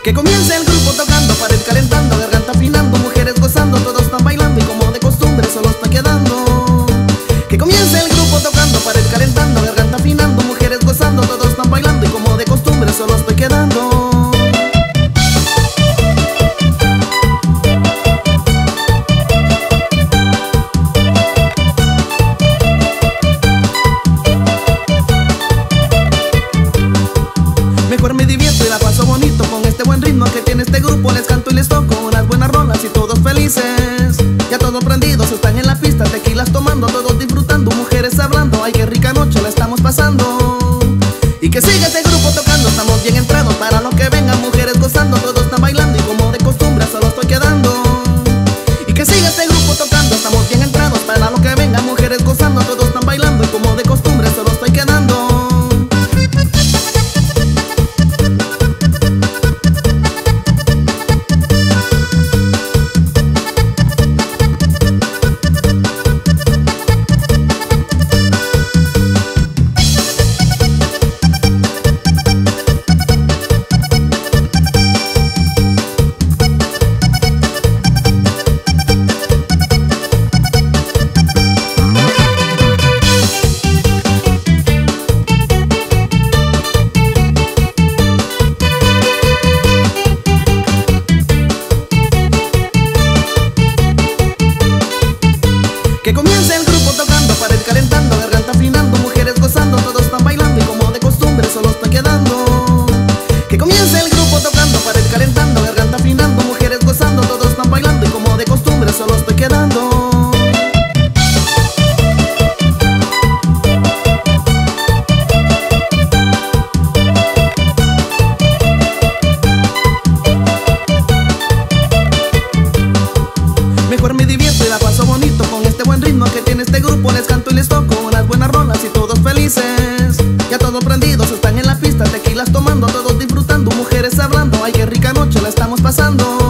Que comience el grupo tocando, pared calentando, garganta afinando, mujeres gozando, todos están bailando y como de costumbre solo estoy quedando. Que comience el grupo tocando, pared calentando, garganta afinando, mujeres gozando, todos están bailando y como de costumbre solo estoy quedando. Mejor me divierto y la paso bonito con este buen ritmo que tiene este grupo. Les canto y les toco unas buenas rolas y todos felices. Ya todos prendidos están en la pista, tequilas tomando, todos disfrutando, mujeres hablando. Ay, qué rica noche la estamos pasando. Y que siga este grupo tocando, estamos bien entrados para lo que vengan, mujeres gozando, todos están bailando y como de costumbre solo estoy quedando. Y que siga este grupo tocando, estamos bien entrados para lo que vengan, mujeres gozando, todos están bailando y como de costumbre solo estoy quedando. Que comience el grupo tocando, pared calentando, garganta afinando, mujeres gozando, todos están bailando y como de costumbre solo estoy quedando. Que comience el grupo tocando, pared calentando, garganta afinando, mujeres gozando, todos están bailando y como de costumbre solo estoy quedando. Mejor me divierto y la paso bonito con este buen ritmo que tiene este grupo. Les canto y les toco unas buenas rolas y todos felices. Ya todos prendidos están en la pista, tequilas tomando, todos disfrutando, mujeres hablando. Ay, qué rica noche la estamos pasando.